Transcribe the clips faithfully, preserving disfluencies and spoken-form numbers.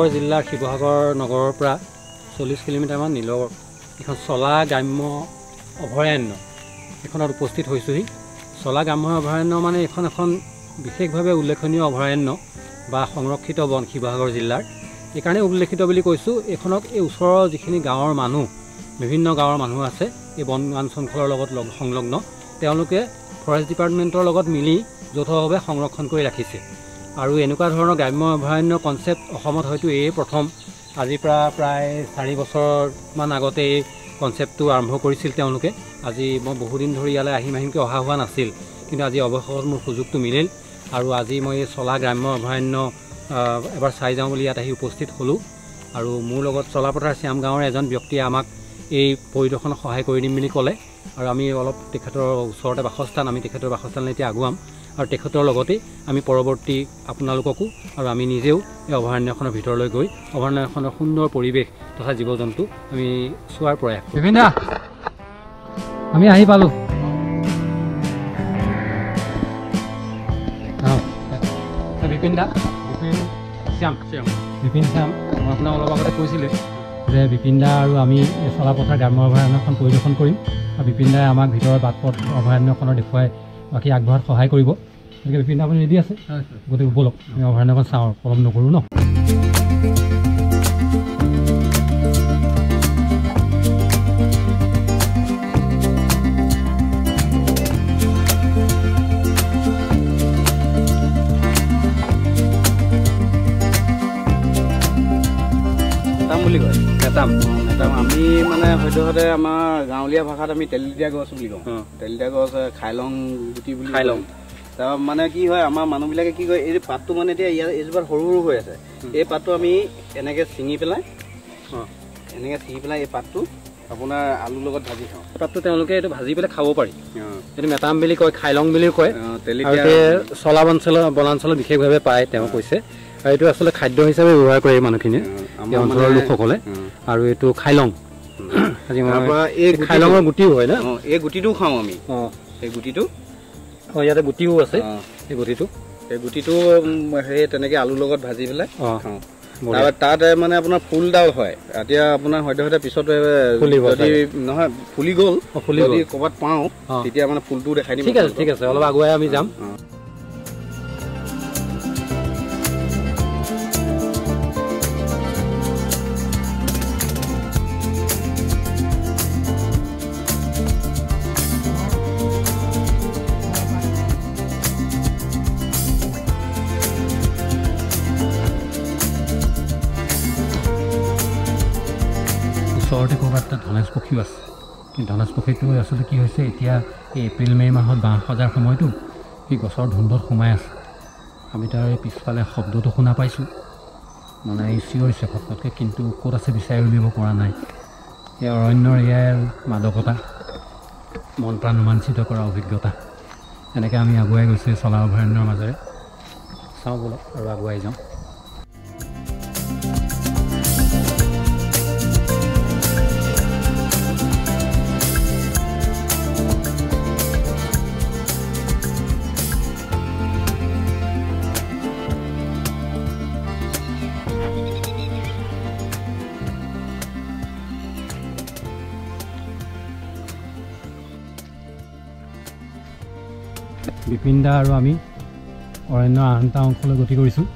শিৱসাগৰ জিলাৰ শিৱসাগৰ নগৰৰ পৰা চল্লিছ কিলোমিটাৰমান নিলৰ এখন চলা গ্ৰাম্য অভয়াৰণ্য এখনত উপস্থিত হৈছোহি। চলা গ্ৰাম্য অভয়াৰণ্য মানে এখন এখন বিশেষভাৱে উল্লেখনীয় অভয়াৰণ্য বা সংৰক্ষিত বন শিৱসাগৰ জিলাৰ। এইকাৰণে উল্লেখিত বুলি কৈছোঁ, এইখনক এই ওচৰৰ যিখিনি গাঁৱৰ মানুহ, বিভিন্ন গাঁৱৰ মানুহ আছে এই বন অঞ্চলৰ লগত সংলগ্ন, তেওঁলোকে ফৰেষ্ট ডিপাৰ্টমেণ্টৰ লগত মিলি যৌথভাৱে সংৰক্ষণ কৰি ৰাখিছে। আৰু এনেকুৱা ধৰণৰ গ্ৰাম্য অভয়াৰণ্য কনচেপ্ট অসমত হয়তো এই প্ৰথম। আজিৰ পৰা প্ৰায় চাৰি বছৰমান আগতে এই কনচেপ্টটো আৰম্ভ কৰিছিল তেওঁলোকে। আজি মই বহুদিন ধৰি ইয়ালৈ আহিম আহিমকৈ অহা হোৱা নাছিল, কিন্তু আজি অৱশেষত মোৰ সুযোগটো মিলিল আৰু আজি মই এই চলা গ্ৰাম্য অভয়াৰণ্য এবাৰ চাই যাওঁ বুলি ইয়াত আহি উপস্থিত হ'লোঁ। আৰু মোৰ লগত চলাপথাৰ শ্যাম গাঁৱৰ এজন ব্যক্তিয়ে আমাক এই পৰিদৰ্শনত সহায় কৰি দিম বুলি ক'লে আৰু আমি অলপ তেখেতৰ ওচৰতে বাসস্থান, আমি তেখেতৰ বাসস্থানলৈ এতিয়া আগুৱাম আৰু তেখেতৰ লগতেই আমি পৰৱৰ্তী আপোনালোককো আৰু আমি নিজেও এই অভয়াৰণ্যখনৰ ভিতৰলৈ গৈ অভয়াৰণ্যখনৰ সুন্দৰ পৰিৱেশ তথা জীৱ জন্তু আমি চোৱাৰ প্ৰয়াস কৰিম। বিভিন্ন আমি আহি পালোঁ। বিপিন দা, বিপিন শ্যাম শ্যাম বিপিন শ্যাম মই আপোনাক অলপ আগতে কৈছিলোঁ যে বিপিন দা আৰু আমি এই চলাপথাৰ গ্ৰাম্য অভয়াৰণ্যখন পৰিদৰ্শন কৰিম আৰু বিপিন দাই আমাক ভিতৰৰ বাট পথ অভয়াৰণ্যখনৰ দেখুৱাই বাকী আগবঢ়াত সহায় কৰিব। গতিকে বিপিন দা আপুনি ৰেডি আছে? গতিকে ব'লক আমি অভয়াৰণ্যখন চাওঁ, পলম নকৰোঁ ন। বুলি কয় মেটাম মেটাম আমি মানে সদ্যহতে আমাৰ গাঁৱলীয়া ভাষাত আমি তেলিতিয়া গছ বুলি কওঁ। তেলিতিয়া গছ খাইলং গুটি বুলি খাইলং। তাৰ মানে কি হয়, আমাৰ মানুহবিলাকে কি কয়, এই পাতটো মানে এতিয়া ইয়াত এইজোপাত সৰু সৰু হৈ আছে, এই পাতটো আমি এনেকৈ ছিঙি পেলাই এনেকৈ ছিঙি পেলাই এই পাতটো আপোনাৰ আলুৰ লগত ভাজি খাওঁ। পাতটো তেওঁলোকে এইটো ভাজি পেলাই খাব পাৰি। এইটো মেটাম বুলি কয়, খাইলং বুলিও কয়। তেলিতিয়া চলা অঞ্চলৰ বনাঞ্চলত বিশেষভাৱে পায় তেওঁ কৈছে। আৰু এইটো আচলতে খাদ্য হিচাপে ব্যৱহাৰ কৰে মানুহখিনিয়ে, এই অঞ্চলৰ লোকসকলে। আৰু এইটো খাইলং, এই খাইলঙৰ গুটিও হয় না? এই গুটিটো খাওঁ আমি। অঁ এই গুটিটো অঁ ইয়াতে গুটিও আছে। এই গুটিটো এই গুটিটো সেই তেনেকৈ আলুৰ লগত ভাজি পেলাই খাওঁ। তাৰপৰা তাত মানে আপোনাৰ ফুলডাল হয়, এতিয়া আপোনাৰ সদ্য সদ্য পিছত যদি নহয় ফুলি গ'ল, ফুলি যদি ক'ৰবাত পাওঁ তেতিয়া মানে ফুলটো দেখাই দিম। ঠিক আছে ঠিক আছে, অলপ আগুৱাই আমি যাম। ওচৰতে ক'ৰবাত এটা ধনেশ পক্ষীও আছে, কিন্তু ধনেশ পক্ষীটো আচলতে কি হৈছে, এতিয়া এই এপ্ৰিল মে' মাহত বাঁহ সজাৰ সময়টো সেই গছৰ ধুন্দত সোমাই আছে। আমি তাৰ এই পিছফালে শব্দটো শুনা পাইছোঁ, মানে এই চিঞৰিছে ফটককৈ, কিন্তু ক'ত আছে বিচাৰি উলিয়াব পৰা নাই। এই অৰণ্যৰ এয়াই মাদকতা, মন প্ৰাণ ৰোমাঞ্চিত কৰা অভিজ্ঞতা। এনেকৈ আমি আগুৱাই গৈছোঁ চলা অভয়াৰণ্যৰ মাজেৰে। চাওঁ ব'লক আৰু আগুৱাই যাওঁ। বিপিন দা আৰু আমি অৰণ্যৰ আন এটা অংশলৈ গতি কৰিছোঁ।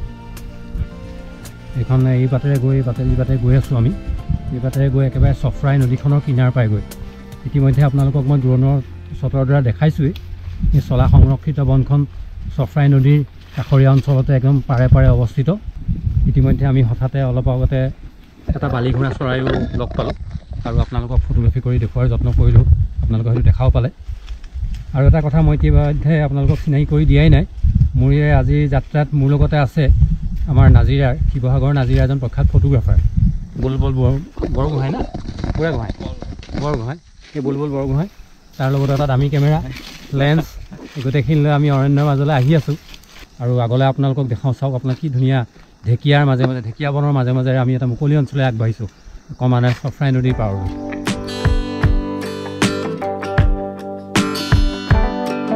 এইখন এই বাটেৰে গৈ এই বাটে এই বাটে গৈ আছোঁ আমি। এই বাটেৰে গৈ একেবাৰে চফ্ৰাই নদীখনৰ কিনাৰ পাইগৈ। ইতিমধ্যে আপোনালোকক মই ড্ৰোনৰ শ্বটৰ দ্বাৰা দেখাইছোঁৱেই। এই চলা সংৰক্ষিত বনখন চফ্ৰাই নদীৰ কাষৰীয়া অঞ্চলতে একদম পাৰে পাৰে অৱস্থিত। ইতিমধ্যে আমি হঠাতে অলপ আগতে এটা বালিঘোঁৰা চৰাইও লগ পালোঁ আৰু আপোনালোকক ফটোগ্ৰাফী কৰি দেখুওৱাৰ যত্ন কৰিলোঁ। আপোনালোকে হয়তো দেখাও পালে। আৰু এটা কথা মই ইতিমধ্যে আপোনালোকক চিনাকি কৰি দিয়াই নাই, মোৰ এই আজিৰ যাত্ৰাত মোৰ লগতে আছে আমাৰ নাজিৰাৰ, শিৱসাগৰ নাজিৰা এজন প্ৰখ্যাত ফটোগ্ৰাফাৰ বুলবুল বৰগোহাঁই না বুঢ়াগোহাঁই বৰগোহাঁই এই বুলবুল বৰগোহাঁই, তাৰ লগতে এটা দামী কেমেৰা লেন্স, গোটেইখিনি লৈ আমি অৰণ্যৰ মাজলৈ আহি আছোঁ। আৰু আগলৈ আপোনালোকক দেখাওঁ, চাওক আপোনাৰ কি ধুনীয়া ঢেকীয়াৰ মাজে মাজে, ঢেকীয়া বনৰ মাজে মাজেৰে আমি এটা মুকলি অঞ্চললৈ আগবাঢ়িছোঁ, ক্ৰমান্বয়ে চফ্ৰাই নদীৰ পাৰলৈ।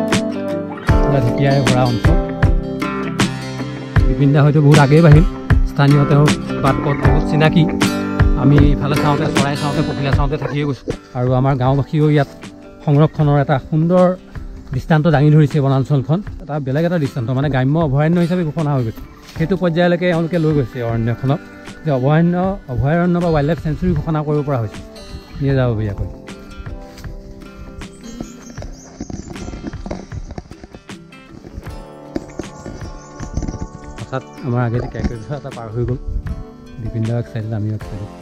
ঢেকীয়াৰে ভৰা অঞ্চল। বিপিন দা হয়তো বহুত আগেই বাঢ়িল, স্থানীয় তেওঁৰ বাট পথ বহুত চিনাকি আমি ইফালে চাওঁতে চৰাই চাওঁতে পখিলা চাওঁতে থাকিয়ে গৈছোঁ আৰু আমাৰ গাঁওবাসীয়েও ইয়াত সংৰক্ষণৰ এটা সুন্দৰ দৃষ্টান্ত দাঙি ধৰিছে বনাঞ্চলখন এটা বেলেগ এটা দৃষ্টান্ত মানে গ্ৰাম্য অভয়াৰণ্য হিচাপে ঘোষণা হৈ গৈছে সেইটো পৰ্যায়লৈকে এওঁলোকে লৈ গৈছে অৰণ্যখনক যে অভয়াৰণ্য অভয়াৰণ্য বা ৱাইল্ড লাইফ চেঞ্চুৰী ঘোষণা কৰিব পৰা হৈছে নিয়ে যাববীয়াকৈ হঠাৎ আমাৰ আগেদি কেকেট এটা পাৰ হৈ গ'ল বিভিন্ন এক চাইডত আমিও এক চাইডত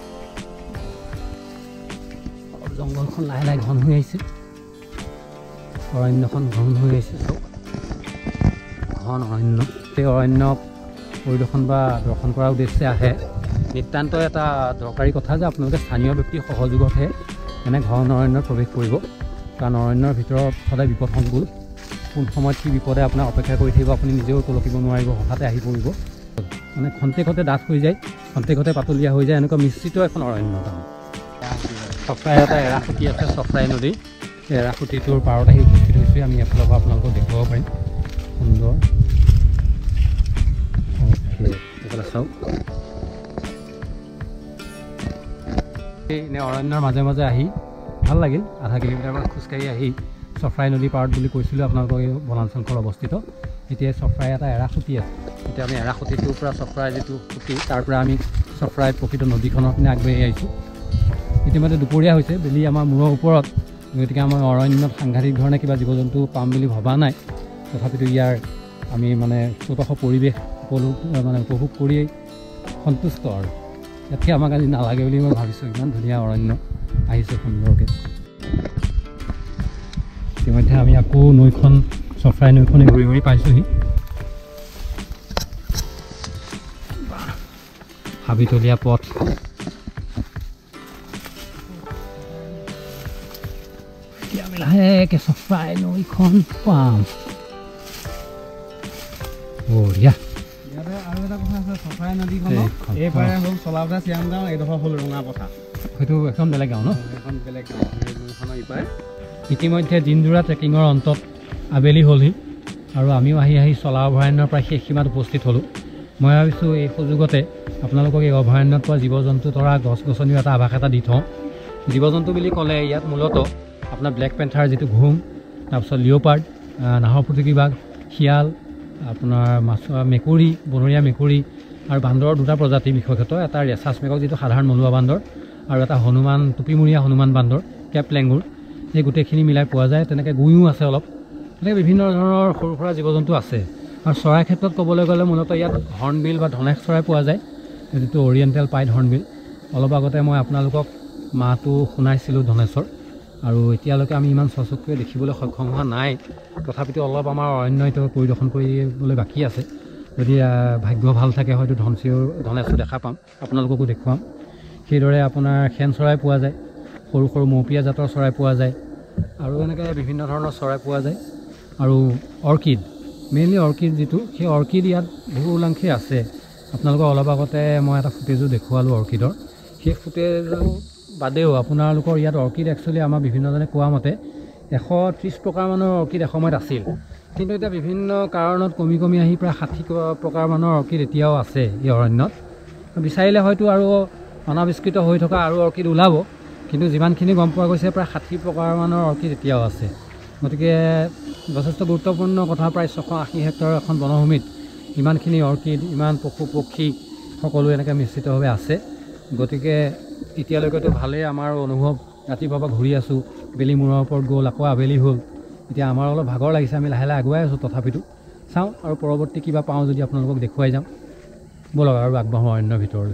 জংঘলখন লাহে লাহে ঘন হৈ আহিছে অৰণ্যখন ঘন হৈ আহিছে চব ঘন অৰণ্য সেই অৰণ্য পৰিদৰ্শন বা দৰ্শন কৰাৰ উদ্দেশ্যে আহে নিতান্ত এটা দৰকাৰী কথা যে আপোনালোকে স্থানীয় ব্যক্তিৰ সহযোগতহে এনে ঘন অৰণ্যত প্ৰৱেশ কৰিব কাৰণ অৰণ্যৰ ভিতৰত সদায় বিপদ সংকুল কোন সময়ত কি বিপদে আপোনাক অপেক্ষা কৰি থাকিব আপুনি নিজেও তলকিব নোৱাৰিব হঠাতে আহি পৰিব মানে খন্তেকতে ডাঠ হৈ যায় খন্তেকতে পাতলীয়া হৈ যায় এনেকুৱা মিশ্ৰিত এখন অৰণ্য চফ্ৰাই এটা এৰাসুতি আছে চফ্ৰাই নদী সেই এৰাসুতিটোৰ পাৰত আহি উপস্থিত হৈছোঁ আমি এফালৰ পৰা আপোনালোকক দেখুৱাব পাৰিম সুন্দৰ এইফালে চাওক এনে অৰণ্যৰ মাজে মাজে আহি ভাল লাগিল আধা কিলোমিটাৰমান খোজকাঢ়ি আহি চফ্ৰাই নদী পাৰত বুলি কৈছিলোঁ আপোনালোকৰ এই বনাঞ্চলখন অৱস্থিত এতিয়া চফ্ৰাই এটা এৰাসুতি আছে এতিয়া আমি এৰাসুতিটোৰ পৰা চফ্ৰাই যিটো সুতি তাৰ পৰা আমি চফ্ৰাই প্ৰকৃত নদীখনৰ পিনে আগবাঢ়ি আহিছোঁ ইতিমধ্যে দুপৰীয়া হৈছে বেলি আমাৰ মূৰৰ ওপৰত গতিকে আমাৰ অৰণ্যত সাংঘাতিক ধৰণে কিবা জীৱ জন্তু পাম বুলি ভবা নাই তথাপিতো ইয়াৰ আমি মানে চৌপাশৰ পৰিৱেশ উপভোগ মানে উপভোগ কৰিয়েই সন্তুষ্ট আৰু ইয়াতকৈ আমাক আজি নালাগে বুলি মই ভাবিছোঁ ইমান ধুনীয়া অৰণ্য আহিছে সুন্দৰকৈ ইতিমধ্যে আমি আকৌ নৈখন চফ্ৰাই নৈখনে ঘূৰি ঘূৰি পাইছোঁহি হাবিতলীয়া পথ এতিয়া আমি লাহেকৈ চফ্ৰাই নৈখন পাম বঢ়িয়া ইয়াতে আৰু এটা কথা আছে চফ্ৰাই নদীখনৰ এইফালে হ'ল চলাপথাৰ চিয়াং গাঁও এইডোখৰ হ'ল ৰঙা পথাৰ সেইটো এখন বেলেগ গাঁও ন এখন বেলেগ গাঁও নৈখনৰ ইপাৰে ইতিমধ্যে দিনযোৰা ট্ৰেকিঙৰ অন্তত আবেলি হ'লহি আৰু আমিও আহি আহি চলা অভয়াৰণ্যৰ প্ৰায় শেষ সীমাত উপস্থিত হ'লোঁ মই ভাবিছোঁ এই সুযোগতে আপোনালোকক এই অভয়াৰণ্যত পোৱা জীৱ জন্তু তৰা গছ গছনিও এটা আভাস এটা দি থওঁ জীৱ জন্তু বুলি ক'লে ইয়াত মূলতঃ আপোনাৰ ব্লেক পেন্থাৰ যিটো ঘুম তাৰপিছত লিঅ'পাৰ্ড নাহৰ ফুটুকী বাঘ শিয়াল আপোনাৰ মাছ মেকুৰী বনৰীয়া মেকুৰী আৰু বান্দৰৰ দুটা প্ৰজাতি বিশেষতঃ এটা ৰেচাছ মেকক যিটো সাধাৰণ নলুৱা বান্দৰ আৰু এটা হনুমান টুপিমূৰীয়া হনুমান বান্দৰ কেপ লেংগুৰ এই গোটেইখিনি মিলাই পোৱা যায় তেনেকৈ গুইও আছে অলপ তেনেকৈ বিভিন্ন ধৰণৰ সৰু সুৰা জীৱ জন্তু আছে আৰু চৰাইৰ ক্ষেত্ৰত ক'বলৈ গ'লে মূলতঃ ইয়াত হৰ্ণবিল বা ধনেশ চৰাই পোৱা যায় যিটো অৰিয়েণ্টেল পাইড হৰ্ণবিল অলপ আগতে মই আপোনালোকক মাহটো শুনাইছিলোঁ ধনেশৰ আৰু এতিয়ালৈকে আমি ইমান চচকুৱে দেখিবলৈ সক্ষম হোৱা নাই তথাপিতো অলপ আমাৰ অৰণ্য এইটো পৰিদৰ্শন কৰিবলৈ বাকী আছে যদি ভাগ্য ভাল থাকে হয়তো ধনচিও ধনেশো দেখা পাম আপোনালোককো দেখুৱাম সেইদৰে আপোনাৰ খেন চৰাই পোৱা যায় সৰু সৰু মৌপিয়া জাতৰ চৰাই পোৱা যায় আৰু এনেকৈ বিভিন্ন ধৰণৰ চৰাই পোৱা যায় আৰু অৰ্কিড মেইনলি অৰ্কিড যিটো সেই অৰ্কিড ইয়াত বহু ওলাংশে আছে আপোনালোকক অলপ আগতে মই এটা ফুটেজো দেখুৱালোঁ অৰ্কিডৰ সেই ফুটেজো বাদেও আপোনালোকৰ ইয়াত অৰ্কিড একচুৱেলি আমাৰ বিভিন্নজনে কোৱা মতে এশ ত্ৰিছ প্ৰকাৰমানৰ অৰ্কিড এসময়ত আছিল কিন্তু এতিয়া বিভিন্ন কাৰণত কমি কমি আহি প্ৰায় ষাঠি প্ৰকাৰমানৰ অৰ্কিড এতিয়াও আছে এই অৰণ্যত বিচাৰিলে হয়তো আৰু অনাৱিষ্কৃত হৈ থকা আৰু অৰ্কিড ওলাব কিন্তু যিমানখিনি গম পোৱা গৈছে প্ৰায় ষাঠি প্ৰকাৰমানৰ অৰ্কিড এতিয়াও আছে গতিকে যথেষ্ট গুৰুত্বপূৰ্ণ কথা প্ৰায় ছশ আশী হেক্টৰ এখন বনভূমিত ইমানখিনি অৰ্কিড ইমান পশু পক্ষী সকলো এনেকৈ মিশ্ৰিতভাৱে আছে গতিকে এতিয়ালৈকেতো ভালেই আমাৰ অনুভৱ ৰাতিপুৱাৰ পৰা ঘূৰি আছোঁ বেলি মূৰৰ ওপৰত গ'ল আকৌ আবেলি হ'ল এতিয়া আমাৰ অলপ ভাগৰ লাগিছে আমি লাহে লাহে আগুৱাই আছোঁ তথাপিতো চাওঁ আৰু পৰৱৰ্তী কিবা পাওঁ যদি আপোনালোকক দেখুৱাই যাম ব'লক আৰু আগবাঢ়োঁ অৰণ্যৰ ভিতৰলৈ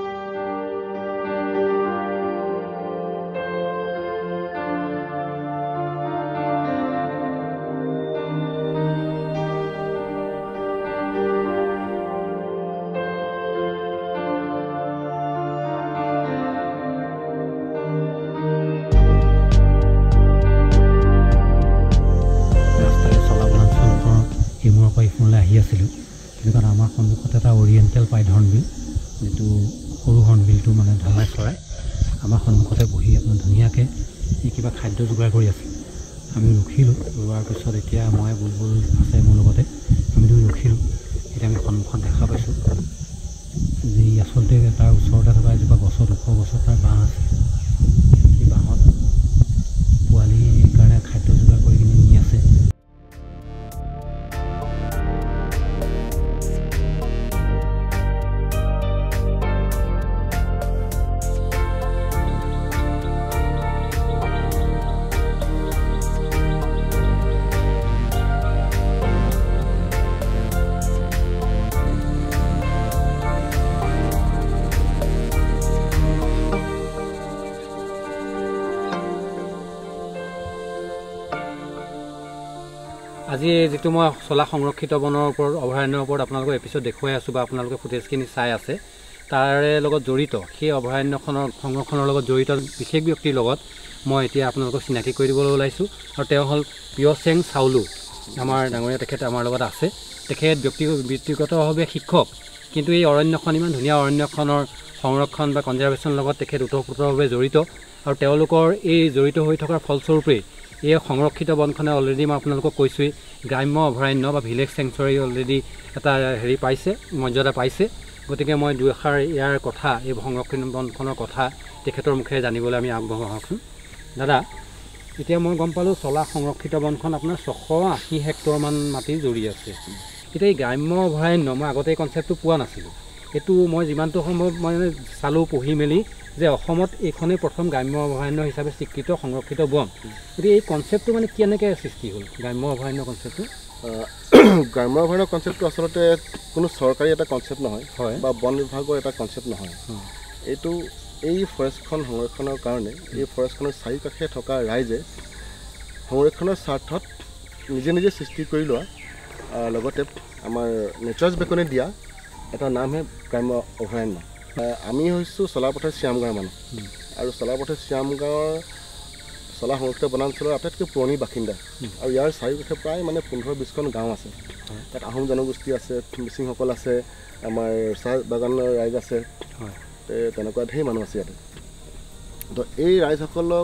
আহি আছিলোঁ কিন্তু কাৰণ আমাৰ সন্মুখত এটা অৰিয়েণ্টেল পাইড হৰ্ণবিল যিটো সৰু হৰ্ণবিলটো মানে ধমাই চৰাই আমাৰ সন্মুখতে বহি আপোনাৰ ধুনীয়াকৈ এই কিবা খাদ্য যোগাৰ কৰি আছে আমি ৰখিলোঁ ৰোৱাৰ পিছত এতিয়া মই বুলবুল আছে মোৰ লগতে আমি দুই ৰখিলোঁ এতিয়া আমি সন্মুখত দেখা পাইছোঁ যে আচলতে তাৰ ওচৰতে থকা এজোপা গছত ওখ গছত তাৰ বাঁহ আছে সেই বাঁহত পোৱালিৰ কাৰণে খাদ্য যোগাৰ কৰি কিনি নি আছে আজি যেটো মই চলা সংৰক্ষিত বনৰ ওপৰত অভয়াৰণ্যৰ ওপৰত আপোনালোকক এপিসোড দেখুৱাই আছো বা আপোনালোকে ফুটেজখিনি চাই আছে তাৰে লগত জড়িত সেই অভয়াৰণ্যখনৰ সংৰক্ষণৰ লগত জড়িত বিশেষ ব্যক্তিৰ লগত মই এতিয়া আপোনালোকক চিনাকি কৰি দিবলৈ ওলাইছো আৰু তেওঁ হল পিয় সেং চাউলু আমাৰ ডাঙৰীয়া তেখেত আমাৰ লগত আছে তেখেত ব্যক্তিগত ব্যক্তিগতভাৱে শিক্ষক কিন্তু এই অৰণ্যখন ইমান ধুনীয়া অৰণ্যখনৰ সংৰক্ষণ বা কনজাৰভেশ্যন লগত তেখেত ওতঃপ্ৰোতভাৱে জড়িত আৰু তেওঁলোকৰ এই জড়িত হৈ থকাৰ ফলস্বৰূপে এই সংৰক্ষিত বনখনে অলৰেডি মই আপোনালোকক কৈছোঁই গ্ৰাম্য অভয়াৰণ্য বা ভিলেজ চেংচুৱাৰী অলৰেডি এটা হেৰি পাইছে মৰ্যাদা পাইছে গতিকে মই দুএষাৰ ইয়াৰ কথা এই সংৰক্ষিত বনখনৰ কথা তেখেতৰ মুখেৰে জানিবলৈ আমি আগবঢ়াওঁচোন দাদা এতিয়া মই গম পালোঁ চলা সংৰক্ষিত বনখন আপোনাৰ ছশ আশী হেক্টৰমান মাটি জুৰি আছে এতিয়া এই গ্ৰাম্য অভয়াৰণ্য মই আগতে এই কনচেপ্টটো পোৱা নাছিলোঁ এইটো মই যিমানটো সম্ভৱ মই চালোঁ পঢ়ি মেলি যে অসমত এইখনেই প্ৰথম গ্ৰাম্য অভয়াৰণ্য হিচাপে স্বীকৃত সংৰক্ষিত বন গতিকে এই কনচেপ্টটো মানে কেনেকৈ সৃষ্টি হ'ল গ্ৰাম্য অভয়াৰণ্য কনচেপ্টটো গ্ৰাম্য অভয়াৰণ্য কনচেপ্টটো আচলতে কোনো চৰকাৰী এটা কনচেপ্ট নহয় হয় বা বন বিভাগৰ এটা কনচেপ্ট নহয় এইটো এই ফৰেষ্টখন সংৰক্ষণৰ কাৰণে এই ফৰেষ্টখনৰ চাৰিওকাষে থকা ৰাইজে সংৰক্ষণৰ স্বাৰ্থত নিজে নিজে সৃষ্টি কৰি লোৱা লগতে আমাৰ নেচাৰ্ছ বেকনে দিয়া এটা নামহে গ্ৰাম্য অভয়াৰণ্য আমি হৈছোঁ চলাপথাৰ শ্যামগাঁৱৰ মানুহ আৰু চলাপথাৰ শ্যামগাঁৱৰ চলা সংৰক্ষিত বনাঞ্চলৰ আটাইতকৈ পুৰণি বাসিন্দা আৰু ইয়াৰ চাৰিওকাষে প্ৰায় মানে পোন্ধৰ বিছখন গাঁও আছে তাত আহোম জনগোষ্ঠী আছে মিচিংসকল আছে আমাৰ চাহ বাগানৰ ৰাইজ আছে তেনেকুৱা ঢেৰ মানুহ আছে ইয়াতে তো এই ৰাইজসকলক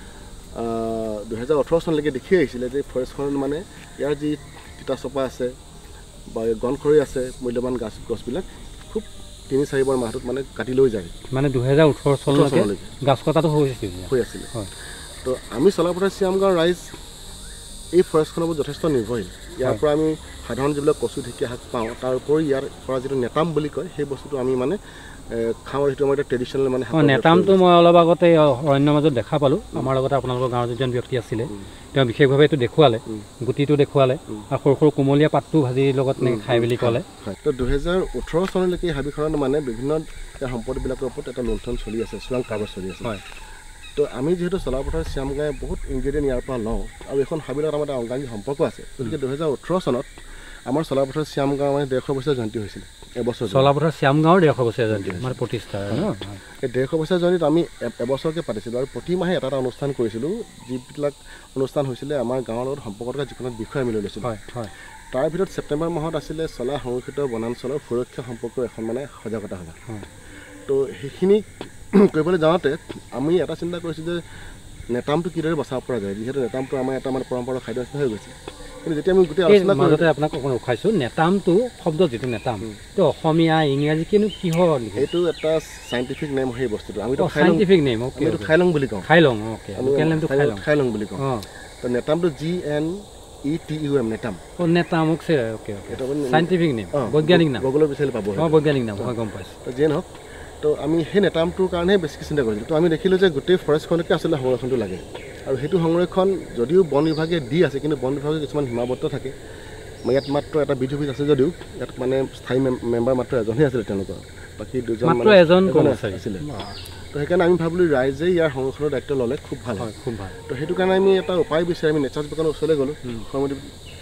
দুহেজাৰ ওঠৰ চনলৈকে দেখি আহিছিলে যে ফৰেষ্টখন মানে ইয়াৰ যি তিতাচপা আছে বা গনখৰি আছে মূল্যৱান গাছ গছবিলাক খুব তিনি চাৰিবাৰ মাহটোত মানে কাটি লৈ যায় মানে দুহেজাৰ ওঠৰ চনলৈকে গাছ কটাটো হৈ আছিল হৈ আছিলে তো আমি চলাপথাৰ শ্যামগাঁৱৰ ৰাইজ এই ফৰেষ্টখনৰ ওপৰত যথেষ্ট নিৰ্ভৰশীল ইয়াৰ পৰা আমি সাধাৰণ যিবিলাক কচু ঢেকীয়া শাক পাওঁ তাৰ উপৰি ইয়াৰ পৰা যিটো নেতাম বুলি কয় সেই বস্তুটো আমি মানে খাওঁ সেইটো আমাৰ ট্ৰেডিশ্যনেল মানে নেতামটো মই অলপ আগতে অৰণ্যৰ মাজত দেখা পালোঁ আমাৰ লগতে আপোনালোকৰ গাঁৱৰ যিজন ব্যক্তি আছিলে তেওঁ বিশেষভাৱে এইটো দেখুৱালে গুটিটো দেখুৱালে আৰু সৰু সৰু কোমলীয়া পাতটো ভাজিৰ লগত খাই বুলি ক'লে তো দুহেজাৰ ওঠৰ চনলৈকে এই হাবিখনত মানে বিভিন্ন সম্পদবিলাকৰ ওপৰত এটা লুণ্ঠন চলি আছে চোৰাং কাৰবাৰ চলি আছে হয় তো আমি যিহেতু চলাপথাৰ শ্যামগাঁৱে বহুত ইনগ্ৰেডিয়েণ্ট ইয়াৰ পৰা লওঁ আৰু এখন হাবিৰ লগত আমাৰ এটা অংগাংগী সম্পৰ্ক আছে গতিকে দুহেজাৰ ওঠৰ চনত আমাৰ চলাপথাৰ শ্যামগাঁও মানে ডেৰশ বছৰ জয়ন্তী হৈছিল এবছৰ চলাপথাৰ শ্যামগাঁৱৰ ডেৰশ বছৰ জয়ন্তী মানে প্ৰতিষ্ঠা এই ডেৰশ বছৰ জয়ন্তীত আমি এবছৰকৈ পাতিছিলোঁ আৰু প্ৰতি মাহে এটা এটা অনুষ্ঠান কৰিছিলোঁ যিবিলাক অনুষ্ঠান হৈছিলে আমাৰ গাঁৱৰ লগত সম্পৰ্ক থকা যিকোনো বিষয় আমি লৈ লৈছিলোঁ হয় হয় তাৰ ভিতৰত ছেপ্টেম্বৰ মাহত আছিলে চলা সংৰক্ষিত বনাঞ্চলৰ সুৰক্ষা সম্পৰ্কৰ এখন মানে সজাগতা সভা তো সেইখিনি কৰিবলৈ যাওঁতে আমি এটা চিন্তা কৰিছোঁ যে নেতামটো কিদৰে বচাব পৰা যায় যিহেতু নেতামটো আমাৰ এটা মানে পৰম্পৰা খাদ্য নিচিনা হৈ গৈছে কিন্তু যেতিয়া আমি গোটেই আলোচনা মাজতে আপোনাক অকণ ৰখাইছোঁ নেতামটো শব্দ যিটো নেতাম এইটো অসমীয়া ইংৰাজী কিন্তু কিহৰ এইটো এটা চাইণ্টিফিক নেম সেই বস্তুটো আমিতো চাইণ্টিফিক নেম এইটো খাইলং বুলি কওঁ খাইলং অ'কে খাইলং বুলি কওঁ তো নেতামটো G N E T U M নেতাম অ' নেতাম অ'কে অ'কে এইটো চাইণ্টিফিক নেম বৈজ্ঞানিক নাম গুগলৰ বিচাৰিলে পাব অঁ বৈজ্ঞানিক নাম মই গম পাইছোঁ তো যিয়ে নহওক তো আমি সেই নেতামটোৰ কাৰণেহে বেছিকৈ চিন্তা কৰিছিলোঁ তো আমি দেখিলোঁ যে গোটেই ফৰেষ্টখনকে আচলতে সংৰক্ষণটো লাগে আৰু সেইটো সংৰক্ষণ যদিও বন বিভাগে দি আছে কিন্তু বন বিভাগে কিছুমান সীমাবদ্ধ থাকে ইয়াত মাত্ৰ এটা বিধি অফিচ আছে যদিও ইয়াত মানে স্থায়ী মেম্বাৰ মাত্ৰ এজনহে আছিলে তেওঁলোকৰ বাকী দুজন এজন আছিলে তো সেইকাৰণে আমি ভাবিলোঁ ৰাইজে ইয়াৰ সংৰক্ষণৰ দায়িত্ব ল'লে খুব ভাল হয় খুব ভাল তো সেইটো কাৰণে আমি এটা উপায় বিচাৰি আমি নেচাৰ্ছ বেকনৰ ওচৰলৈ গ'লোঁ সমিতি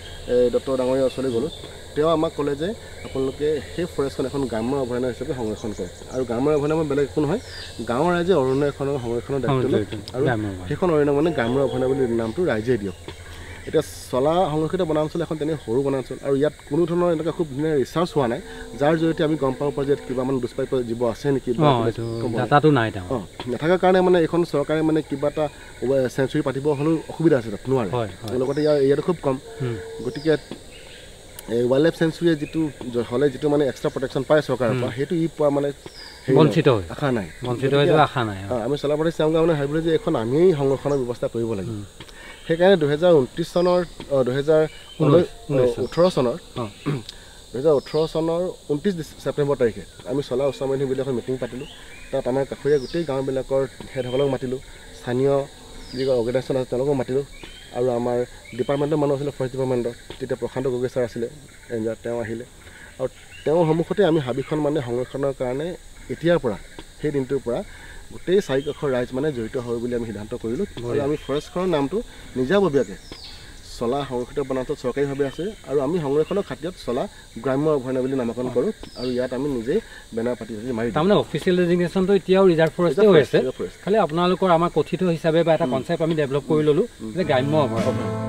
ডক্টৰ ডাঙৰীয়াৰ ওচৰলৈ গ'লোঁ তেওঁ আমাক ক'লে যে আপোনালোকে সেই ফৰেষ্টখন এখন গ্ৰাম্য অভয়াৰণ্য হিচাপে সংৰক্ষণ কৰে আৰু গ্ৰাম্য অভয়াৰণ্য বেলেগ একো নহয় গাঁৱৰ ৰাইজে অৰণ্য এখনৰ সংৰক্ষণৰ দায়িত্ব লয় আৰু সেইখন অৰণ্য মানে গ্ৰাম্য অভয়াৰণ্য বুলি নামটো ৰাইজে দিয়ক এতিয়া চলা সংৰক্ষিত বনাঞ্চল এখন তেনে সৰু বনাঞ্চল আৰু ইয়াত কোনো ধৰণৰ এনেকুৱা খুব ধুনীয়া ৰিচাৰ্চ হোৱা নাই যাৰ জৰিয়তে আমি গম পাব পাৰোঁ যে কিবা মানে দুষ্প্ৰাপ্য জীৱ আছে নেকি ডাটাটো নাই অঁ নাথাকাৰ কাৰণে মানে এইখন চৰকাৰে মানে কিবা এটা চেঞ্চুৰী পাতিব হ'লেও অসুবিধা আছে তাত নোৱাৰে লগতে ইয়াৰ এৰিয়াটো খুব কম গতিকে এই ৱাইল্ড লাইফ চেঞ্চুৰীয়ে যিটো হ'লে যিটো মানে এক্সট্ৰা প্ৰটেকশ্যন পায় চৰকাৰৰ পৰা সেইটো ই পোৱা মানে বঞ্চিত হয় আশা নাই বঞ্চিত হৈ যোৱা আশা নাই আমি চলাপাতি চাওঁগা মানে ভাবিলোঁ যে এখন আমিয়েই সংৰক্ষণৰ ব্যৱস্থা কৰিব লাগিব সেইকাৰণে দুহেজাৰ ঊনত্ৰিছ চনৰ দুহেজাৰ ওঠৰ চনৰ দুহেজাৰ ওঠৰ চনৰ ঊনত্ৰিছ ছেপ্টেম্বৰ তাৰিখে আমি চলা উচ্চ মাধ্যমিক বুলি এখন মিটিং পাতিলোঁ তাত আমাৰ কাষৰীয়া গোটেই গাঁওবিলাকৰ হেডসকলক মাতিলোঁ স্থানীয় যিবোৰ অৰ্গেনাইজেশ্যন আছে তেওঁলোকক মাতিলোঁ আৰু আমাৰ ডিপাৰ্টমেণ্টৰ মানুহ আছিলে ফৰেষ্ট ডিপাৰ্টমেণ্টৰ তেতিয়া প্ৰশান্ত গগৈ ছাৰ আছিলে ৰেঞ্জাৰ তেওঁ আহিলে আৰু তেওঁৰ সন্মুখতে আমি হাবিখন মানে সংৰক্ষণৰ কাৰণে এতিয়াৰ পৰা সেই দিনটোৰ পৰা গোটেই চাৰিকাষৰ ৰাইজ মানে জড়িত হ'ব বুলি আমি সিদ্ধান্ত কৰিলোঁ আৰু আমি ফৰেষ্টখনৰ নামটো নিজাববীয়াকৈ চলা সংৰক্ষিত বনাঞ্চল চৰকাৰীভাৱে আছে আৰু আমি সংৰক্ষণৰ খাতিৰত চলা গ্ৰাম্য অভয়াৰণ্য বুলি নামকৰণ কৰোঁ আৰু ইয়াত আমি নিজেই বেনাৰ পাতি মাৰি তাৰমানে অফিচিয়েল ডেজিগনেশ্যনটো এতিয়াও ৰিজাৰ্ভ ফৰেষ্টে হৈ আছে খালি আপোনালোকৰ আমাৰ কথিত হিচাপে বা এটা কনচেপ্ট আমি ডেভেলপ কৰি ল'লোঁ যে গ্ৰাম্য অভয়াৰণ্য